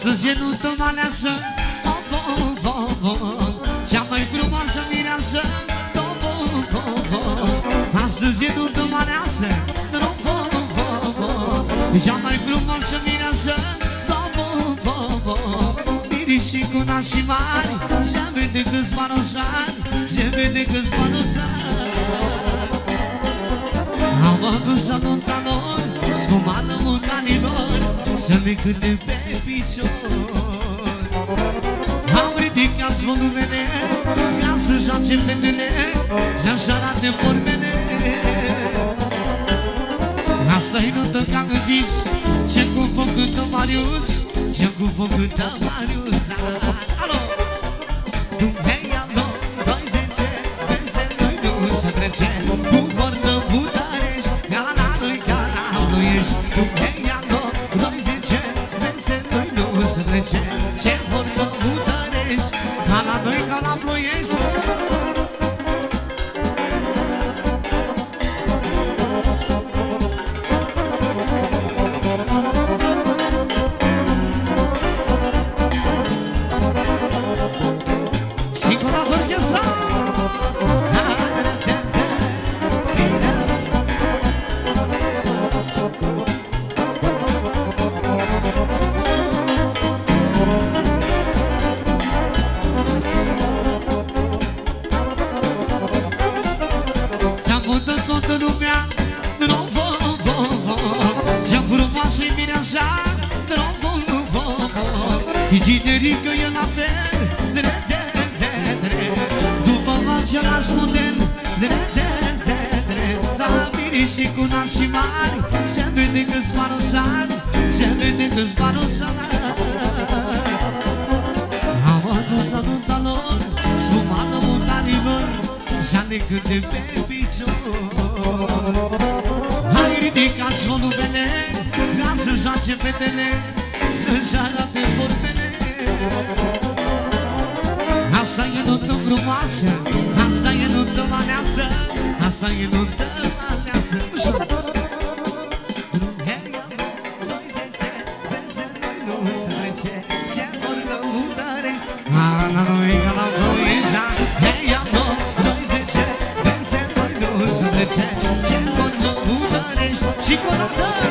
Astăzi e nuntă maleasă, cea mai frumoasă mireasă, astăzi e nuntă maleasă, cea mai frumoasă mireasă, miriși cu nașii mari, se vede câțiva rosari, se vede câțiva rosari. Am adus la nunta lor, sfumată mutanilor, să-mi cânte pe picior. Am ridicat volumele, ca să joace fetele, să-și arate formele. Asta-i nuntă ca în vis, ce cu foc cântă Marius, ce cu foc cântă Marius. Alo! Hei, alo, 20, veselui nu se trece, cu bordă Budarești, gala lui ești. Hei, alo, 20, veselui nu se trece, ce bordă Budarești, gala Ploiești. Generică e la fel, după același model, la miriși cu nașii mari, se vede câțiva rosari, se vede câțiva rosari. Am adus la nunta lor, sfumată montanilor, să ne cânte pe picior. Hai ridicați volumele, ca să joace fetele, să-și arate formele. Asta e nuntă frumoasă, asta e nuntă maleasă, asta e nuntă maleasă. Hei, 20, veselui nu se trece, ce bordă Budarești, gala lui Ploiești. Hei, 20, veselui nu se trece, ce bordă Budarești. Și cu la doi!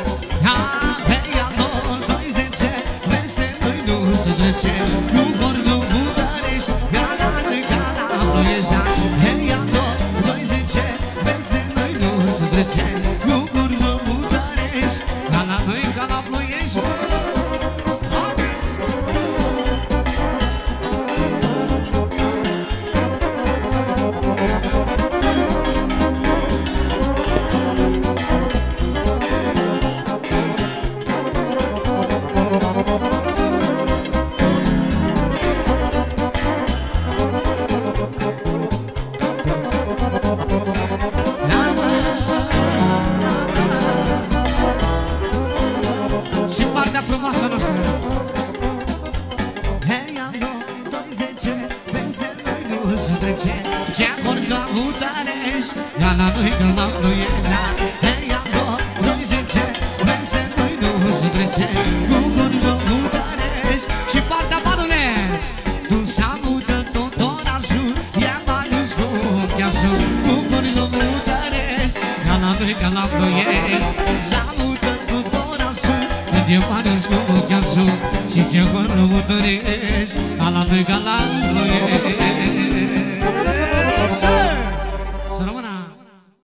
Cu bordul Budarești, gala lui Ploiești. Hei, alo, 20, veselui nu se trece, cu bordul Budarești, gala lui Ploiești. Ce bordă Budarești, gala lui Ploiești. Hei, alo, 20, veselui nu se trece, cu bordă Budarești. Și partea parule, tu salută tot orașul, ia Marius cu ochiașul, cu bordă Budarești, gala lui Ploiești. Salută tot orașul, ia Marius cu ochiașul, și ce bordă Budarești, gala lui Ploiești.